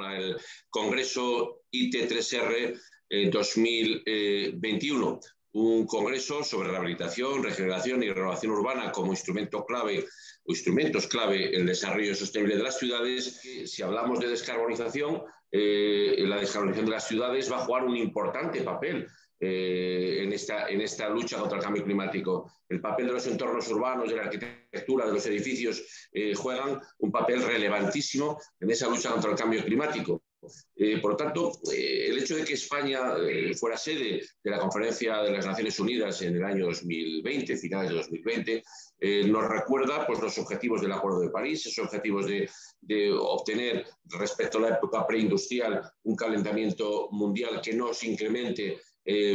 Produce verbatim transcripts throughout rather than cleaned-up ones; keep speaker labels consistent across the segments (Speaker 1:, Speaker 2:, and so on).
Speaker 1: llama el Congreso I T tres R eh, dos mil veintiuno, un congreso sobre rehabilitación, regeneración y renovación urbana como instrumento clave o instrumentos clave en el desarrollo sostenible de las ciudades. Si hablamos de descarbonización, eh, la descarbonización de las ciudades va a jugar un importante papel Eh, en, esta, en esta lucha contra el cambio climático. El papel de los entornos urbanos, de la arquitectura, de los edificios, eh, juegan un papel relevantísimo en esa lucha contra el cambio climático. Eh, por lo tanto, eh, el hecho de que España eh, fuera sede de la Conferencia de las Naciones Unidas en el año dos mil veinte, finales de dos mil veinte, eh, nos recuerda pues, los objetivos del Acuerdo de París, esos objetivos de, de obtener, respecto a la época preindustrial, un calentamiento mundial que no se incremente Eh,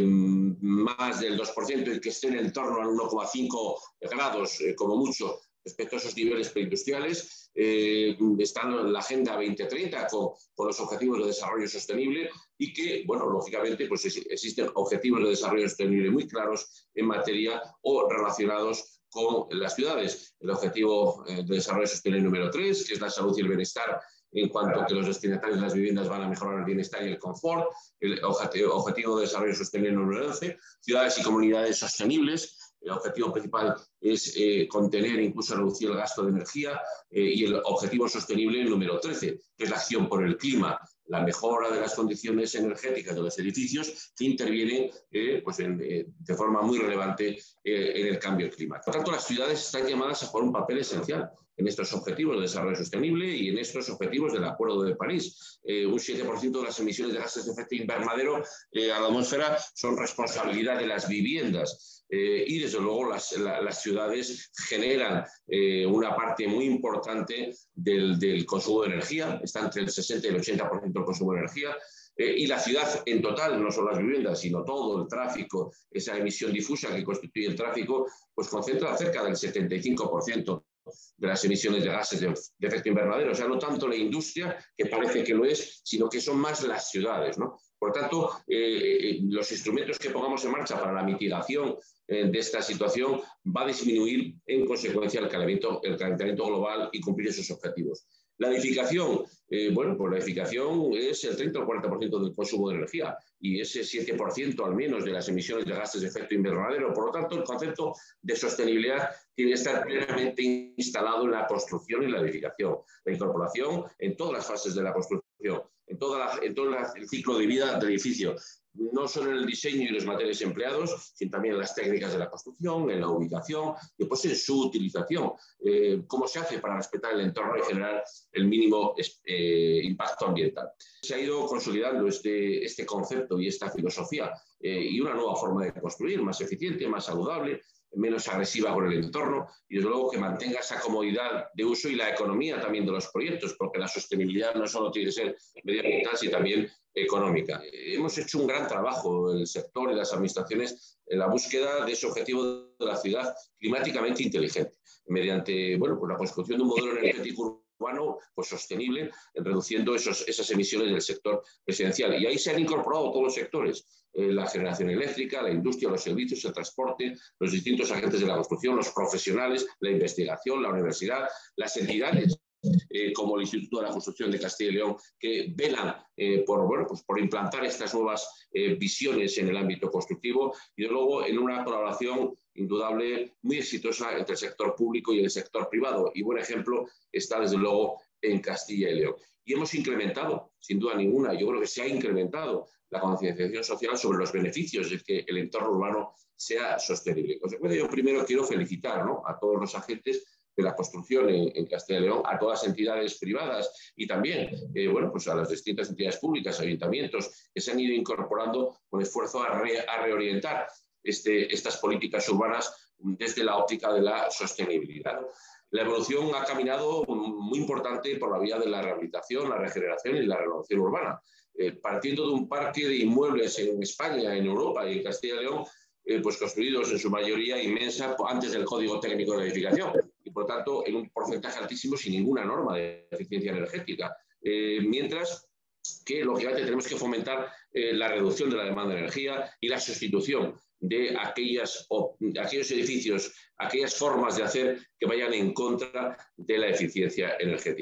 Speaker 1: más del dos por ciento y que esté en torno al uno coma cinco grados, eh, como mucho, respecto a esos niveles preindustriales. Eh, está en la Agenda veinte treinta con, con los Objetivos de Desarrollo Sostenible y que, bueno, lógicamente, pues existen objetivos de desarrollo sostenible muy claros en materia o relacionados con las ciudades. El Objetivo de Desarrollo Sostenible número tres, que es la salud y el bienestar, en cuanto a que los destinatarios de las viviendas van a mejorar el bienestar y el confort. El Objetivo de Desarrollo Sostenible número once, ciudades y comunidades sostenibles. El objetivo principal es eh, contener e incluso reducir el gasto de energía, eh, y el objetivo sostenible número trece, que es la acción por el clima, la mejora de las condiciones energéticas de los edificios que intervienen eh, pues en, eh, de forma muy relevante eh, en el cambio climático. Por tanto, las ciudades están llamadas a jugar un papel esencial en estos objetivos de desarrollo sostenible y en estos objetivos del Acuerdo de París. Eh, un siete por ciento de las emisiones de gases de efecto invernadero eh, a la atmósfera son responsabilidad de las viviendas. Eh, y desde luego las, la, las ciudades generan eh, una parte muy importante del, del consumo de energía, está entre el sesenta y el ochenta por ciento del consumo de energía, eh, y la ciudad en total, no solo las viviendas, sino todo el tráfico, esa emisión difusa que constituye el tráfico, pues concentra cerca del setenta y cinco por ciento de las emisiones de gases de, de efecto invernadero. O sea, no tanto la industria, que parece que lo es, sino que son más las ciudades, ¿no? Por tanto, eh, los instrumentos que pongamos en marcha para la mitigación eh, de esta situación va a disminuir en consecuencia el calentamiento, el calentamiento global y cumplir esos objetivos. La edificación, eh, bueno, pues la edificación es el treinta o cuarenta por ciento del consumo de energía y ese siete por ciento al menos de las emisiones de gases de efecto invernadero. Por lo tanto, el concepto de sostenibilidad tiene que estar plenamente instalado en la construcción y la edificación. La incorporación en todas las fases de la construcción, en, toda la, en todo el ciclo de vida del edificio, no solo en el diseño y los materiales empleados, sino también en las técnicas de la construcción, en la ubicación, y después en su utilización. Eh, ¿Cómo se hace para respetar el entorno y generar el mínimo eh, impacto ambiental? Se ha ido consolidando este, este concepto y esta filosofía eh, y una nueva forma de construir, más eficiente, más saludable, menos agresiva con el entorno y desde luego que mantenga esa comodidad de uso y la economía también de los proyectos, porque la sostenibilidad no solo tiene que ser medioambiental, sino también económica. Hemos hecho un gran trabajo el sector y las administraciones en la búsqueda de ese objetivo de la ciudad climáticamente inteligente, mediante bueno, pues la construcción de un modelo energético urbano pues sostenible, reduciendo esos, esas emisiones del sector residencial. Y ahí se han incorporado todos los sectores, eh, la generación eléctrica, la industria, los servicios, el transporte, los distintos agentes de la construcción, los profesionales, la investigación, la universidad, las entidades, Eh, como el Instituto de la Construcción de Castilla y León, que velan eh, por, bueno, pues por implantar estas nuevas eh, visiones en el ámbito constructivo y luego en una colaboración indudable muy exitosa entre el sector público y el sector privado. Y buen ejemplo está desde luego en Castilla y León. Y hemos incrementado, sin duda ninguna, yo creo que se ha incrementado la concienciación social sobre los beneficios de que el entorno urbano sea sostenible. En consecuencia, yo primero quiero felicitar, ¿no?, a todos los agentes de la construcción en, en Castilla y León, a todas las entidades privadas y también eh, bueno, pues a las distintas entidades públicas, ayuntamientos, que se han ido incorporando con esfuerzo a, re, a reorientar este, estas políticas urbanas desde la óptica de la sostenibilidad. La evolución ha caminado muy importante por la vía de la rehabilitación, la regeneración y la renovación urbana. Eh, partiendo de un parque de inmuebles en España, en Europa y en Castilla y León, Eh, pues construidos en su mayoría inmensa antes del Código Técnico de la Edificación y, por tanto, en un porcentaje altísimo sin ninguna norma de eficiencia energética. Eh, mientras que, lógicamente, tenemos que fomentar eh, la reducción de la demanda de energía y la sustitución de aquellas, o, de aquellos edificios, aquellas formas de hacer que vayan en contra de la eficiencia energética.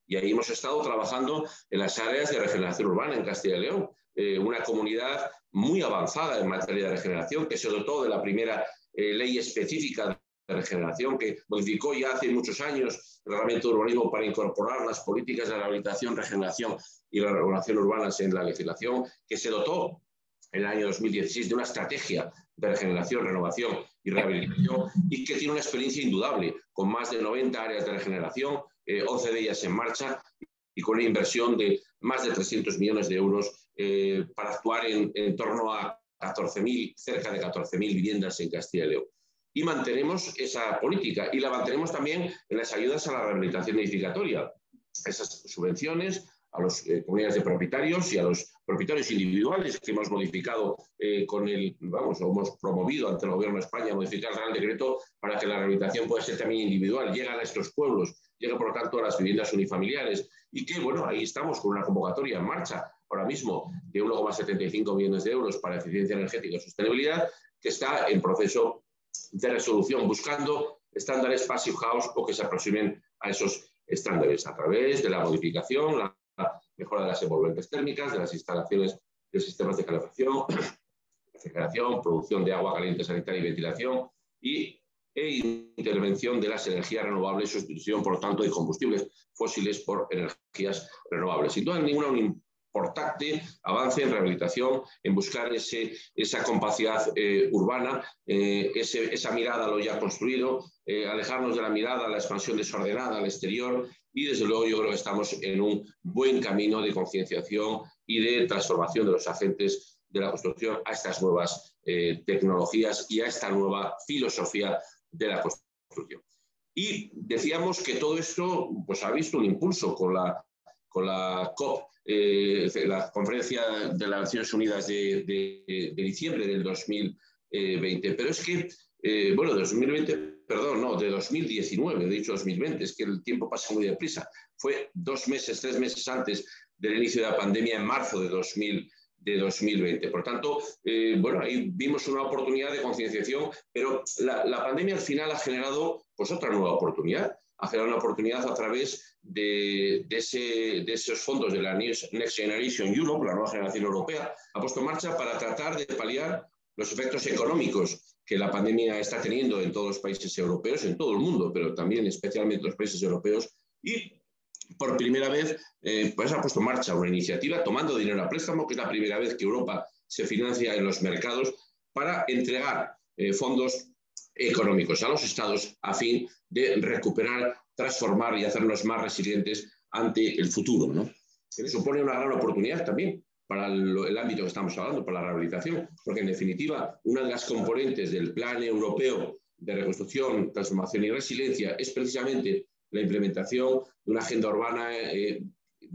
Speaker 1: Y ahí hemos estado trabajando en las áreas de regeneración urbana en Castilla y León, eh, una comunidad muy avanzada en materia de regeneración, que se dotó de la primera eh, ley específica de regeneración, que modificó ya hace muchos años el reglamento de urbanismo para incorporar las políticas de rehabilitación, regeneración y la regulación urbanas en la legislación, que se dotó en el año dos mil dieciséis de una estrategia de regeneración, renovación y rehabilitación, y que tiene una experiencia indudable, con más de noventa áreas de regeneración, eh, once de ellas en marcha, y con una inversión de más de trescientos millones de euros eh, para actuar en, en torno a catorce mil, cerca de catorce mil viviendas en Castilla y León. Y mantenemos esa política, y la mantenemos también en las ayudas a la rehabilitación edificatoria. Esas subvenciones a las eh, comunidades de propietarios y a los propietarios individuales que hemos modificado eh, con el, vamos, hemos promovido ante el Gobierno de España modificar el Real Decreto para que la rehabilitación pueda ser también individual, llegan a estos pueblos, llega por lo tanto a las viviendas unifamiliares, y que, bueno, ahí estamos con una convocatoria en marcha ahora mismo de uno coma setenta y cinco millones de euros para eficiencia energética y sostenibilidad, que está en proceso de resolución, buscando estándares Passive House o que se aproximen a esos estándares a través de la modificación, la mejora de las envolventes térmicas, de las instalaciones de sistemas de calefacción, refrigeración, producción de agua caliente sanitaria y ventilación, y e intervención de las energías renovables, sustitución, por lo tanto, de combustibles fósiles por energías renovables. Sin duda ninguna, un importante avance en rehabilitación, en buscar ese, esa compacidad eh, urbana, eh, ese, esa mirada a lo ya construido, eh, alejarnos de la mirada a la expansión desordenada al exterior, y desde luego yo creo que estamos en un buen camino de concienciación y de transformación de los agentes de la construcción a estas nuevas eh, tecnologías y a esta nueva filosofía de la construcción. Y decíamos que todo esto pues, ha visto un impulso con la, con la COP, eh, la Conferencia de las Naciones Unidas de, de, de diciembre del dos mil veinte. Pero es que, eh, bueno, de dos mil veinte, perdón, no, de dos mil diecinueve, he dicho dos mil veinte, es que el tiempo pasa muy deprisa. Fue dos meses, tres meses antes del inicio de la pandemia, en marzo de dos mil de dos mil veinte. Por tanto, eh, bueno, ahí vimos una oportunidad de concienciación, pero la, la pandemia al final ha generado pues, otra nueva oportunidad. Ha generado una oportunidad a través de, de, ese, de esos fondos de la Next Generation Europe, la nueva generación europea, ha puesto en marcha para tratar de paliar los efectos económicos que la pandemia está teniendo en todos los países europeos, en todo el mundo, pero también especialmente en los países europeos, y por primera vez eh, pues ha puesto en marcha una iniciativa tomando dinero a préstamo, que es la primera vez que Europa se financia en los mercados para entregar eh, fondos económicos a los estados a fin de recuperar, transformar y hacernos más resilientes ante el futuro, ¿no? Que supone una gran oportunidad también para el, el ámbito que estamos hablando, para la rehabilitación, porque en definitiva una de las componentes del Plan Europeo de Reconstrucción, Transformación y Resiliencia es precisamente la implementación de una agenda urbana eh,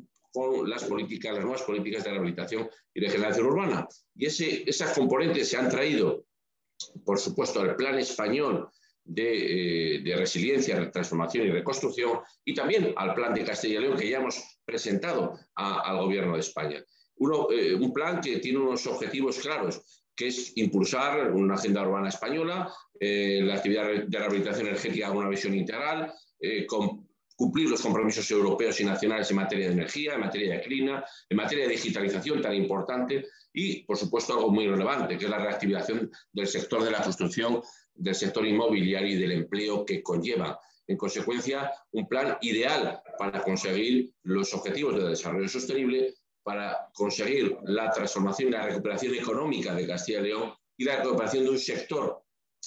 Speaker 1: con las políticas, las nuevas políticas de rehabilitación y regeneración urbana. Y ese, esas componentes se han traído, por supuesto, al Plan Español de, eh, de Resiliencia, Transformación y Reconstrucción, y también al Plan de Castilla y León, que ya hemos presentado a, al Gobierno de España. Uno, eh, un plan que tiene unos objetivos claros, que es impulsar una agenda urbana española, eh, la actividad de rehabilitación energética con una visión integral, eh, con, cumplir los compromisos europeos y nacionales en materia de energía, en materia de clima, en materia de digitalización tan importante y, por supuesto, algo muy relevante, que es la reactivación del sector de la construcción, del sector inmobiliario y del empleo que conlleva. En consecuencia, un plan ideal para conseguir los objetivos de desarrollo sostenible, para conseguir la transformación y la recuperación económica de Castilla y León y la recuperación de un sector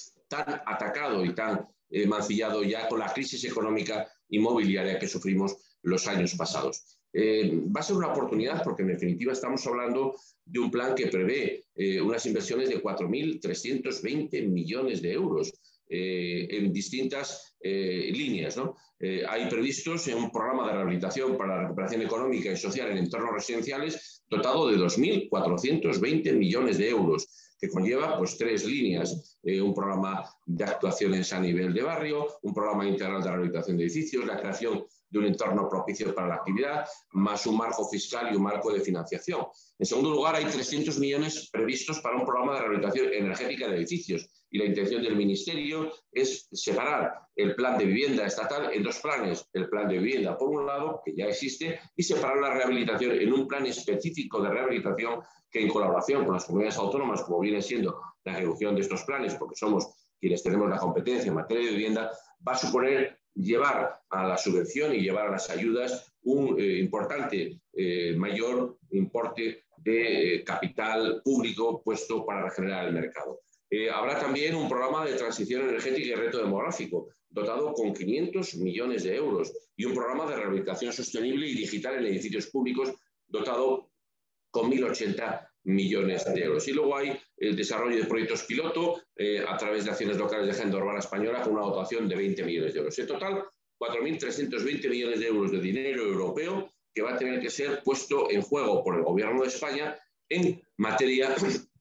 Speaker 1: tan atacado y tan eh, mancillado ya con la crisis económica inmobiliaria que sufrimos los años pasados. Eh, va a ser una oportunidad porque en definitiva estamos hablando de un plan que prevé eh, unas inversiones de cuatro mil trescientos veinte millones de euros eh, en distintas eh, líneas, ¿no? Eh, hay previstos en un programa de rehabilitación para la recuperación económica y social en entornos residenciales dotado de dos mil cuatrocientos veinte millones de euros, que conlleva pues, tres líneas. eh, un programa de actuaciones a nivel de barrio, un programa integral de rehabilitación de edificios, la creación de un entorno propicio para la actividad, más un marco fiscal y un marco de financiación. En segundo lugar, hay trescientos millones previstos para un programa de rehabilitación energética de edificios y la intención del Ministerio es separar el plan de vivienda estatal en dos planes. El plan de vivienda, por un lado, que ya existe, y separar la rehabilitación en un plan específico de rehabilitación que en colaboración con las comunidades autónomas, como viene siendo la ejecución de estos planes, porque somos quienes tenemos la competencia en materia de vivienda, va a suponer llevar a la subvención y llevar a las ayudas un eh, importante, eh, mayor importe de eh, capital público puesto para regenerar el mercado. Eh, habrá también un programa de transición energética y reto demográfico, dotado con quinientos millones de euros, y un programa de rehabilitación sostenible y digital en edificios públicos, dotado con mil ochenta millones de euros. Y luego hay el desarrollo de proyectos piloto eh, a través de acciones locales de agenda urbana española con una dotación de veinte millones de euros. En total, cuatro mil trescientos veinte millones de euros de dinero europeo que va a tener que ser puesto en juego por el Gobierno de España en materia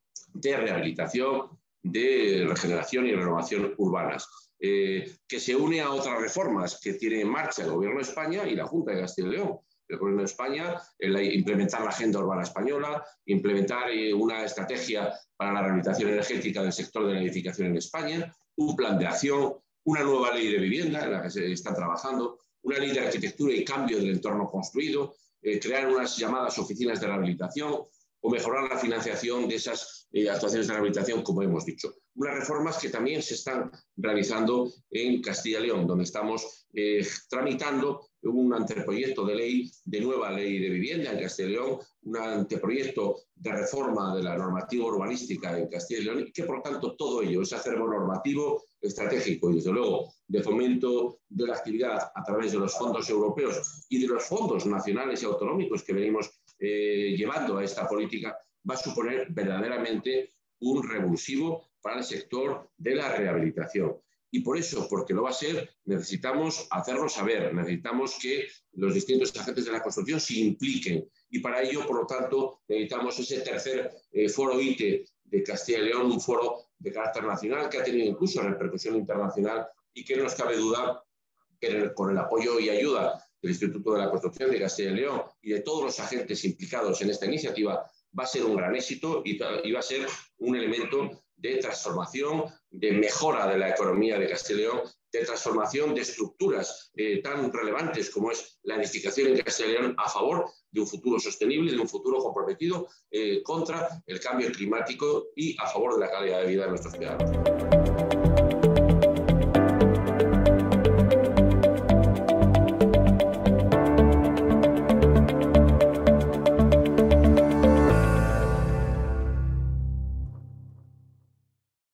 Speaker 1: de rehabilitación, de regeneración y renovación urbanas, eh, que se une a otras reformas que tiene en marcha el Gobierno de España y la Junta de Castilla y León. El Gobierno de España, el implementar la Agenda Urbana Española, implementar eh, una estrategia para la rehabilitación energética del sector de la edificación en España, un plan de acción, una nueva ley de vivienda en la que se está trabajando, una ley de arquitectura y cambio del entorno construido, eh, crear unas llamadas oficinas de rehabilitación o mejorar la financiación de esas eh, actuaciones de rehabilitación, como hemos dicho. Unas reformas que también se están realizando en Castilla y León, donde estamos eh, tramitando un anteproyecto de ley, de nueva ley de vivienda en Castilla y León, un anteproyecto de reforma de la normativa urbanística en Castilla y León, y que por tanto todo ello, ese acervo normativo estratégico y desde luego de fomento de la actividad a través de los fondos europeos y de los fondos nacionales y autonómicos que venimos eh, llevando a esta política, va a suponer verdaderamente un revulsivo para el sector de la rehabilitación. Y por eso, porque lo va a ser, necesitamos hacerlo saber, necesitamos que los distintos agentes de la construcción se impliquen. Y para ello, por lo tanto, necesitamos ese tercer eh, foro I T E de Castilla y León, un foro de carácter nacional que ha tenido incluso repercusión internacional y que no nos cabe duda que con el apoyo y ayuda del Instituto de la Construcción de Castilla y León y de todos los agentes implicados en esta iniciativa, va a ser un gran éxito y va a ser un elemento de transformación, de mejora de la economía de Castilla y León, de transformación de estructuras eh, tan relevantes como es la edificación en Castilla y León a favor de un futuro sostenible, de un futuro comprometido eh, contra el cambio climático y a favor de la calidad de vida de nuestros ciudadanos.